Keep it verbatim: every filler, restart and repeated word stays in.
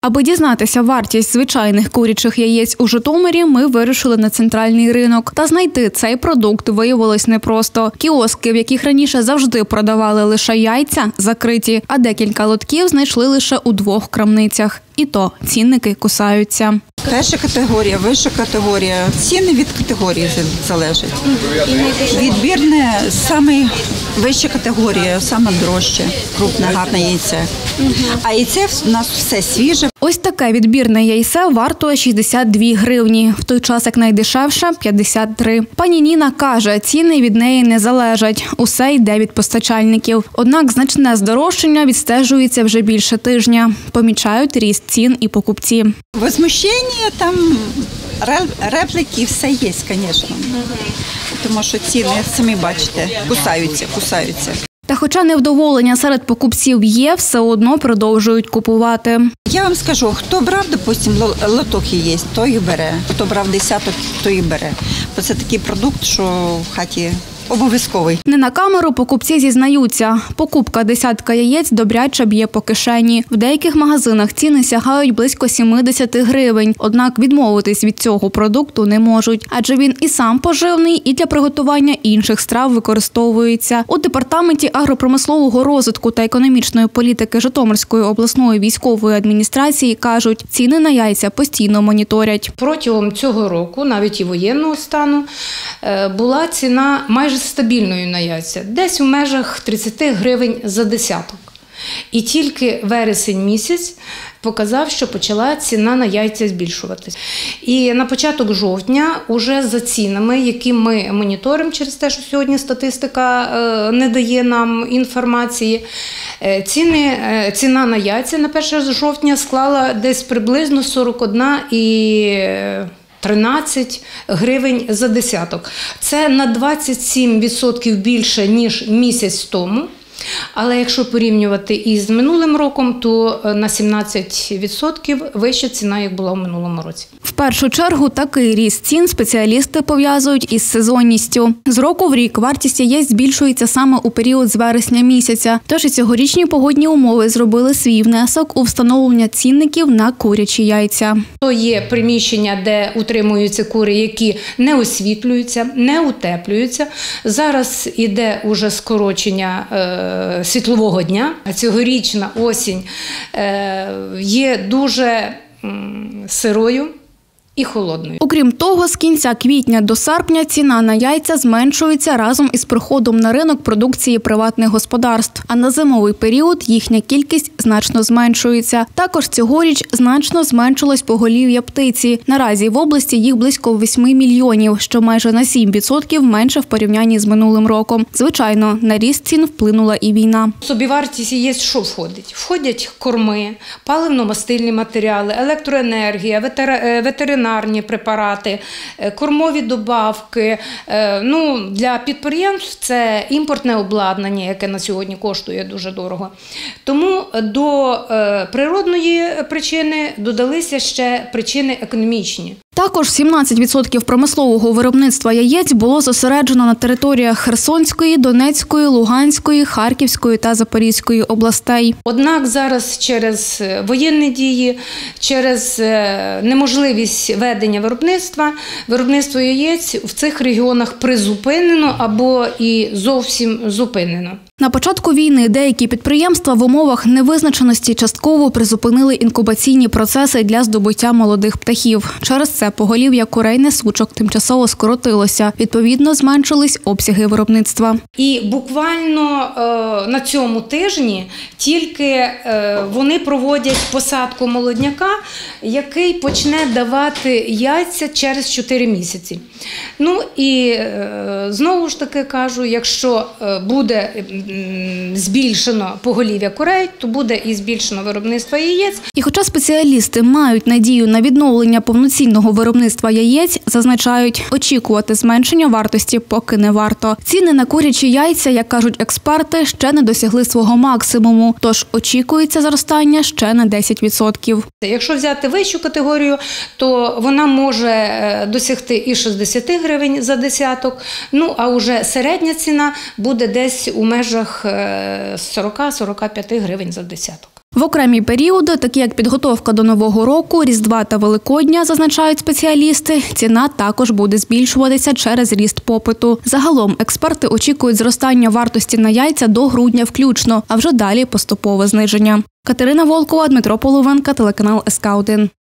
Аби дізнатися вартість звичайних курячих яєць у Житомирі, ми вирушили на центральний ринок. Та знайти цей продукт виявилось непросто. Кіоски, в яких раніше завжди продавали лише яйця, закриті, а декілька лотків знайшли лише у двох крамницях. І то цінники кусаються. Перша категорія, вища категорія. Ціни від категорії залежать. Відбірне – саме вища категорія, саме дорожче, крупне, гарне яйце. А яйце у нас все свіже. Ось таке відбірне яйце вартує шістдесят дві гривні, в той час як найдешевше – п'ятдесят три. Пані Ніна каже, ціни від неї не залежать, усе йде від постачальників. Однак значне здорожчання відстежується вже більше тижня. Помічають ріст цін і покупці. Возмущення, там репліки, все є, звісно. Тому що ціни, самі бачите, кусаються, кусаються. Та хоча невдоволення серед покупців є, все одно продовжують купувати. Я вам скажу, хто брав, допустимо, лоток є, той і бере. Хто брав десяток, той і бере. Бо це такий продукт, що в хаті обов'язковий. Не на камеру покупці зізнаються. Покупка десятка яєць добряче б'є по кишені. В деяких магазинах ціни сягають близько сімдесят гривень. Однак відмовитись від цього продукту не можуть. Адже він і сам поживний, і для приготування інших страв використовується. У департаменті агропромислового розвитку та економічної політики Житомирської обласної військової адміністрації кажуть, ціни на яйця постійно моніторять. Протягом цього року, навіть і воєнного стану, була ціна майже стабільною на яйця, десь у межах тридцять гривень за десяток. І тільки вересень місяць показав, що почала ціна на яйця збільшуватись. І на початок жовтня уже за цінами, які ми моніторимо через те, що сьогодні статистика не дає нам інформації, ціни, ціна на яйця на перше жовтня склала десь приблизно сорок один і тринадцять гривень за десяток. Це на двадцять сім відсотків більше, ніж місяць тому. Але якщо порівнювати із минулим роком, то на сімнадцять відсотків вища ціна, як була в минулому році. В першу чергу такий ріст цін спеціалісти пов'язують із сезонністю. З року в рік вартість яєць збільшується саме у період з вересня місяця. Тож і цьогорічні погодні умови зробили свій внесок у встановлення цінників на курячі яйця. То є приміщення, де утримуються кури, які не освітлюються, не утеплюються. Зараз іде уже скорочення світлового дня. Цьогорічна осінь є дуже сирою і холодною. Окрім того, з кінця квітня до серпня ціна на яйця зменшується разом із приходом на ринок продукції приватних господарств. А на зимовий період їхня кількість значно зменшується. Також цьогоріч значно зменшилось поголів'я птиці. Наразі в області їх близько восьми мільйонів, що майже на сім відсотків менше в порівнянні з минулим роком. Звичайно, на ріст цін вплинула і війна. В собівартість яєць що входить? Входять корми, паливно-мастильні матеріали, електроенергія, ветеринарні препарати, кормові добавки. Ну, для підприємств це імпортне обладнання, яке на сьогодні коштує дуже дорого. Тому до природної причини додалися ще причини економічні. Також сімнадцять відсотків промислового виробництва яєць було зосереджено на територіях Херсонської, Донецької, Луганської, Харківської та Запорізької областей. Однак зараз через воєнні дії, через неможливість ведення виробництва, виробництво яєць в цих регіонах призупинено або і зовсім зупинено. На початку війни деякі підприємства в умовах невизначеності частково призупинили інкубаційні процеси для здобуття молодих птахів. Через це поголів'я курей несучок тимчасово скоротилося. Відповідно, зменшились обсяги виробництва. І буквально е, на цьому тижні тільки е, вони проводять посадку молодняка, який почне давати яйця через чотири місяці. Ну і е, знову ж таки кажу, якщо буде збільшено поголів'я курей, то буде і збільшено виробництво яєць. І хоча спеціалісти мають надію на відновлення повноцінного виробництва яєць, зазначають, очікувати зменшення вартості поки не варто. Ціни на курячі яйця, як кажуть експерти, ще не досягли свого максимуму, тож очікується зростання ще на десять відсотків. Якщо взяти вищу категорію, то вона може досягти і шістдесят гривень за десяток, ну а вже середня ціна буде десь у межах межах сорок-сорок п'ять гривень за десяток. В окремі періоди, такі як підготовка до Нового року, Різдва та Великодня, зазначають спеціалісти, ціна також буде збільшуватися через ріст попиту. Загалом експерти очікують зростання вартості на яйця до грудня включно, а вже далі поступове зниження. Катерина Волкова, Дмитро Половенка, телеканал ес ка один.